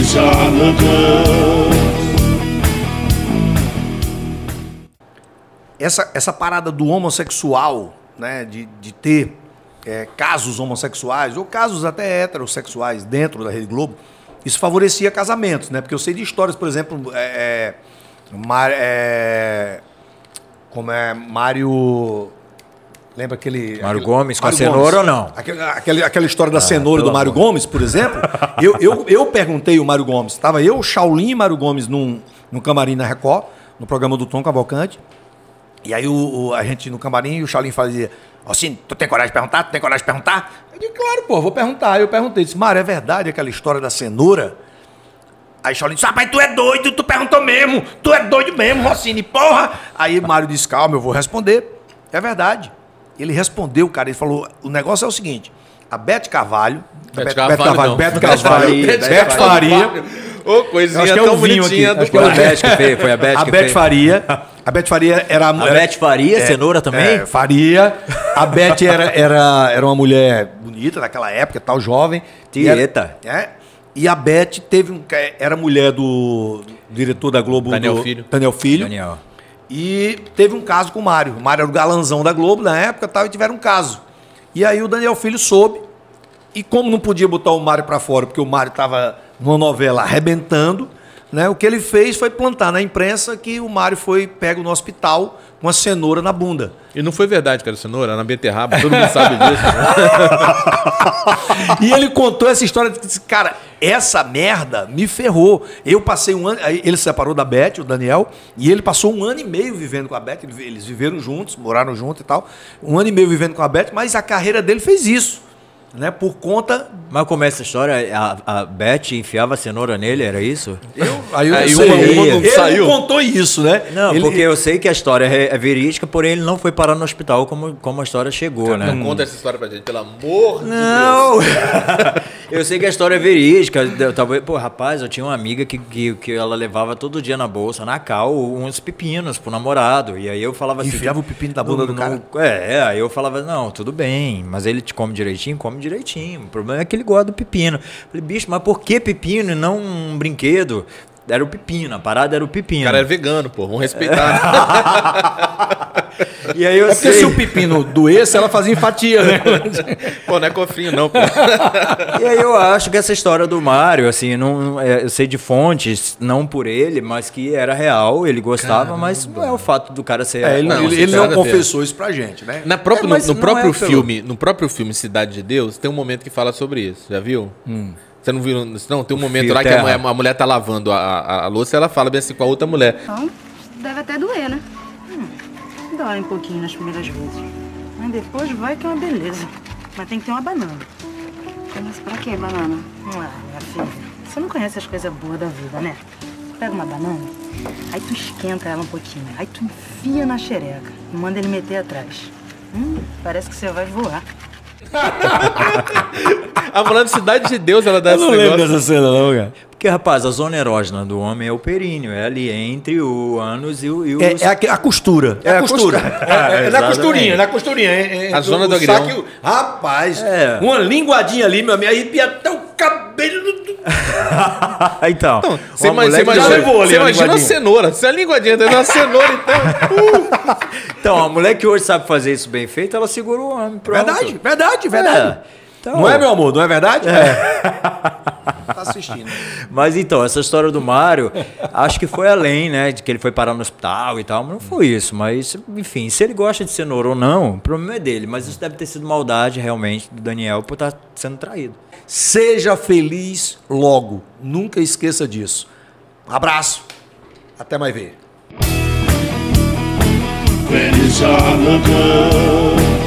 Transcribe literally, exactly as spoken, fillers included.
Feliz Hanukkah. Essa, essa parada do homossexual, né, de, de ter é, casos homossexuais, ou casos até heterossexuais dentro da Rede Globo, isso favorecia casamentos, né? Porque eu sei de histórias, por exemplo, é, Mar, é, como é, Mário... Lembra aquele... Mário aquele, Gomes com Mário a cenoura Gomes, ou não? Aquele, aquele, aquela história da ah, cenoura do Mário amor. Gomes, por exemplo. eu, eu, eu perguntei o Mário Gomes. Estava eu, Shaolin e Mário Gomes num, num camarim na Record, no programa do Tom Cavalcante. E aí o, o, a gente no camarim e o Shaolin fazia... Assim, tu tem coragem de perguntar? Tu tem coragem de perguntar? Eu disse, claro, pô, vou perguntar. Aí eu perguntei, disse, Mário, é verdade aquela história da cenoura? Aí Shaolin disse, rapaz, tu é doido, tu perguntou mesmo, tu é doido mesmo, Rossini, porra! Aí Mário disse, calma, eu vou responder. É verdade. Ele respondeu, cara, ele falou, o negócio é o seguinte, a Beth Carvalho... Beth Carvalho, Beth Carvalho, Beth Faria... Ô, coisinha acho que é tão o vinho bonitinha aqui. do Acho que é o Foi a Beth que fez, foi a Beth A que Beth fez. Faria... A Beth Faria era... A Beth Faria, é, cenoura também? É, Faria. A Beth era, era, era uma mulher bonita naquela época, tal, jovem. Tieta. E, era, é, e a Beth teve um... Era mulher do, do diretor da Globo... Daniel do, Filho. Daniel Filho. Daniel. E teve um caso com o Mário. O Mário era o galanzão da Globo na época tal, e tiveram um caso. E aí o Daniel Filho soube. E como não podia botar o Mário pra fora, porque o Mário estava numa novela arrebentando, né, o que ele fez foi plantar na imprensa que o Mário foi pego no hospital com uma cenoura na bunda. E não foi verdade que era cenoura, era na beterraba, todo mundo sabe disso. E ele contou essa história, disse, cara, essa merda me ferrou. Eu passei um ano, aí ele se separou da Beth, o Daniel, e ele passou um ano e meio vivendo com a Beth, eles viveram juntos, moraram juntos e tal, um ano e meio vivendo com a Beth, mas a carreira dele fez isso. Né, por conta... Mas como é essa história? A, a Beth enfiava a cenoura nele, era isso? Eu, aí eu Aí não sei. uma- uma não Ele saiu? não contou isso, né? Não, ele... porque eu sei que a história é, é verídica, porém ele não foi parar no hospital como, como a história chegou, né? Não conta essa história pra gente, pelo amor Não! Eu sei que a história é verídica. Eu, talvez, pô, rapaz, eu tinha uma amiga que, que, que ela levava todo dia na bolsa, na cal, uns pepinos pro namorado. E aí eu falava assim... Enfiava o pepino da bunda do cara. É, aí eu falava, não, tudo bem, mas ele te come direitinho? Come direitinho. O problema é que ele gosta do pepino. Falei, bicho, mas por que pepino e não um brinquedo? Era o pepino, a parada era o pepino. O cara é vegano, pô, vamos respeitar. E aí eu É porque sei... se o pepino doesse, ela fazia em fatia, né? Pô, não é cofrinho não, pô. E aí eu acho que essa história do Mário, assim, não, é, eu sei de fontes, não por ele, mas que era real, ele gostava, Caramba. mas não é o fato do cara ser... É, ele Não, não, ele, assim, ele tem não nada a ver. confessou isso pra gente, né? Na própria, É, no, mas no não próprio é pelo- filme, no próprio filme Cidade de Deus, tem um momento que fala sobre isso, já viu? Hum. Você não viu? Não, tem um momento Fio lá que a terra. mulher, a mulher tá lavando a, a, a louça e ela fala bem assim com a outra mulher. Então, deve até doer, né? Hum, dói um pouquinho nas primeiras vezes. Mas depois vai que é uma beleza. Mas tem que ter uma banana. Mas pra que banana? Ah, minha filha, você não conhece as coisas boas da vida, né? Pega uma banana, aí tu esquenta ela um pouquinho. Aí tu enfia na xereca e manda ele meter atrás. Hum, parece que você vai voar. A mulher de Cidade de Deus, ela dá Eu esse não lembro negócio. dessa cena, não, cara. Porque, rapaz, a zona erógena do homem é o períneo, é ali entre o ânus e o... E os... É, é a, a costura. É, É a a costura. costura. É, é, é na Exatamente. costurinha, na costurinha. É, é, A zona do o agrião. saque- Rapaz, É. uma linguadinha ali, meu amigo, arrepia até o cabelo do... Então, Então, você uma imagina, mulher você que- imagina, levou ali você a imagina a linguadinha. cenoura. Se a linguadinha dentro da cenoura, então... Uh, Então, a mulher que hoje sabe fazer isso bem feito, ela segura o homem. Pronto. Verdade, verdade, verdade. É. Então, Não é, meu amor? Não é verdade? É. Tá assistindo. Mas então, essa história do Mário, acho que foi além, né? De que ele foi parar no hospital e tal, mas não foi isso. Mas, enfim, se ele gosta de cenoura ou não, o problema é dele. Mas isso deve ter sido maldade, realmente, do Daniel por estar sendo traído. Seja feliz logo. Nunca esqueça disso. Abraço. Até mais ver. Feliz Hanukkah.